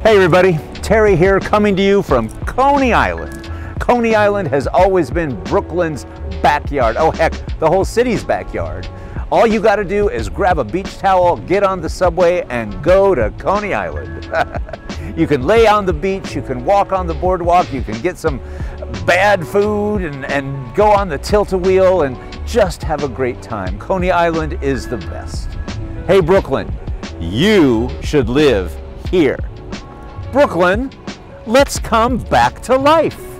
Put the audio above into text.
Hey everybody, Terry here coming to you from Coney Island. Coney Island has always been Brooklyn's backyard. Oh heck, the whole city's backyard. All you gotta do is grab a beach towel, get on the subway, and go to Coney Island. You can lay on the beach, you can walk on the boardwalk, you can get some bad food and go on the tilt-a-wheel and just have a great time. Coney Island is the best. Hey Brooklyn, you should live here. Brooklyn, let's come back to life.